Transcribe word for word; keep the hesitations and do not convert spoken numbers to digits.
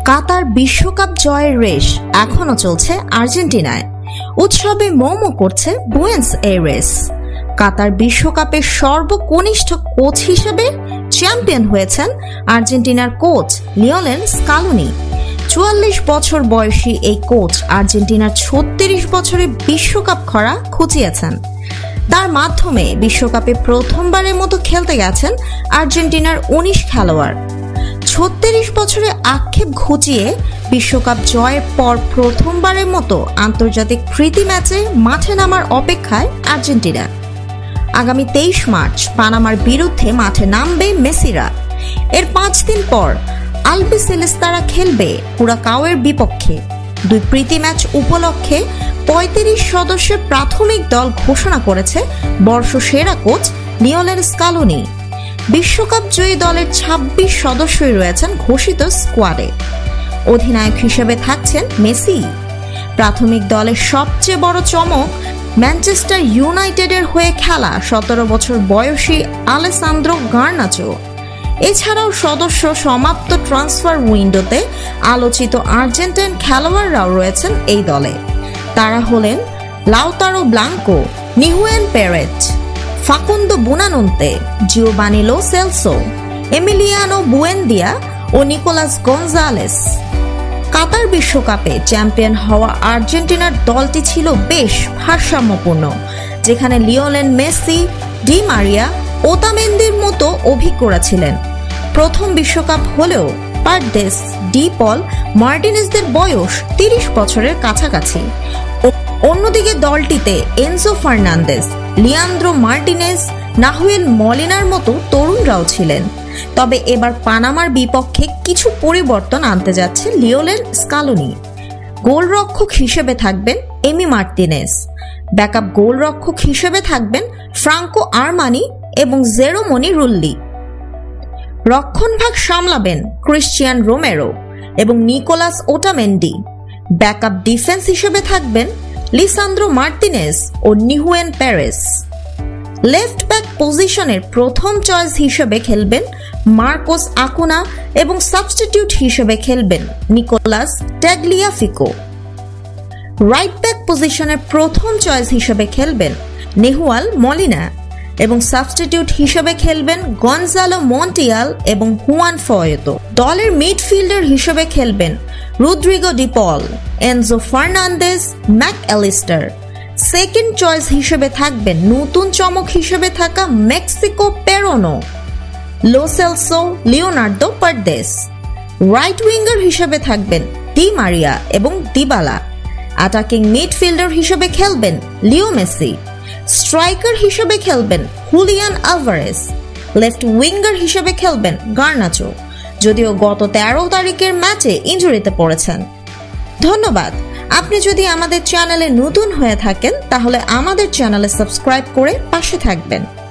কাতার বিশ্বকাপ জয়ের রেশ এখনো চলছে আর্জেন্টিনায়। উৎসবে মৌমো করছে বুয়েন্স এইরেস। কাতার বিশ্বকাপের সর্বকনিষ্ঠ কোচ হিসেবে চ্যাম্পিয়ন হয়েছেন আর্জেন্টিনার কোচ লিওনেল স্কালোনি। চুয়াল্লিশ বছর বয়সী এই কোচ আর্জেন্টিনার ছত্রিশ বছরে বিশ্বকাপ খরা খুঁচিয়েছেন। তার মাধ্যমে বিশ্বকাপে প্রথমবারের মতো খেলতে গেছেন আর্জেন্টিনার উনিশ খেলোয়াড়। ছত্রিশ বছরে আক্ষেপ ঘুচিয়ে বিশ্বকাপ জয়ের পর প্রথমবারের মতো আন্তর্জাতিক প্রীতি ম্যাচে মাঠে নামার অপেক্ষায় আর্জেন্টিনা। আগামী তেইশ মার্চ পানামার বিরুদ্ধে মাঠে নামবে মেসিরা। এর পাঁচ দিন পর আলবিসেলেস্তারা খেলবে কুরাকাওয়ের বিপক্ষে। দুই প্রীতি ম্যাচ উপলক্ষে পঁয়ত্রিশ সদস্যের প্রাথমিক দল ঘোষণা করেছে বর্ষসেরা কোচ লিওনেল স্কালোনি। বিশ্বকাপ জয়ী দলের ছাব্বিশ সদস্যই রয়েছেন ঘোষিত স্কোয়াডে। অধিনায়ক হিসেবে থাকছেন মেসি। প্রাথমিক দলের সবচেয়ে বড় চমক ম্যানচেস্টার ইউনাইটেডের হয়ে খেলা সতেরো বছর বয়সী আলেসান্দ্রো গার্নাচো। এছাড়াও সদস্য সমাপ্ত ট্রান্সফার উইন্ডোতে আলোচিত আর্জেন্টাইন খেলোয়াড়রাও রয়েছেন এই দলে। তারা হলেন Lautaro Blanco, Nehuen Perez, Facundo Buonanotte, Giovani Lo Celso, Emiliano Buendia ও নিকোলাস গঞ্জালেস। কাতার বিশ্বকাপে চ্যাম্পিয়ন হওয়া আর্জেন্টিনার দলটি ছিল বেশ ভারসাম্যপূর্ণ, যেখানে লিওনেল মেসি, ডি মারিয়া, ওতামেন্দির মতো অভিজ্ঞরা ছিলেন। প্রথম বিশ্বকাপ হলেও পারদেস, ডি পল, মার্টিনেজদের বয়স তিরিশ বছরের কাছাকাছি। অন্যদিকে দলটিতে Enzo Fernandez, Leandro Martinez, Nahuel মলিনার মতো তরুণরাও ছিলেন। তবে এবার পানামার বিপক্ষে কিছু পরিবর্তন আনতে যাচ্ছে লিওনেল স্কালোনি। গোলরক্ষক হিসেবে থাকবেন এমি মার্টিনেজ, ব্যাকআপ গোলরক্ষক হিসেবে থাকবেন ফ্রাঙ্কো আরমানি এবং জেরোমনি রুল্লি। রক্ষণভাগ সামলাবেন ক্রিশ্চিয়ান রোমেরো এবং নিকোলাস ওটামেন্ডি। ব্যাকআপ ডিফেন্স হিসেবে থাকবেন লিসান্দ্রো মার্টিনেজ ও নিহুয়েন পেরেজ। লেফট ব্যাক পজিশনের প্রথম চয়েস হিসেবে খেলবেন মার্কোস আকুনা এবং সাবস্টিটিউট হিসেবে খেলবেন নিকোলাস ট্যাগলিয়াফিকো। রাইট ব্যাক পজিশনের প্রথম চয়েস হিসেবে খেলবেন নেহুয়াল মলিনা এবং সাবস্টিটিউট হিসেবে খেলবেন গনজালো মন্টিয়াল এবং হুয়ান ফয়েতো। দলের মিডফিল্ডার হিসেবে খেলবেন Rodrigo De Paul, Enzo Fernandez, Mac Allister. Second choice হিসেবে থাকবেন নতুন চমক হিসেবে থাকা মেক্সিকো পেরোনো, Lo Celso, Leonardo Paredes. Right winger হিসেবে থাকবেন ডি মারিয়া এবং দিবালা। অ্যাটাকিং মিডফিল্ডার হিসেবে খেলবেন লিও মেসি। স্ট্রাইকার হিসেবে খেলবেন হুলিয়ান আলভারেজ। লেফট উইঙ্গার হিসেবে খেলবেন গার্নাচো, যদিও গত তেরো তারিখের ম্যাচে ইনজুরিতে পড়েছেন। ধন্যবাদ। আপনি যদি আমাদের চ্যানেলে নতুন হয়ে থাকেন তাহলে আমাদের চ্যানেলে সাবস্ক্রাইব করে পাশে থাকবেন।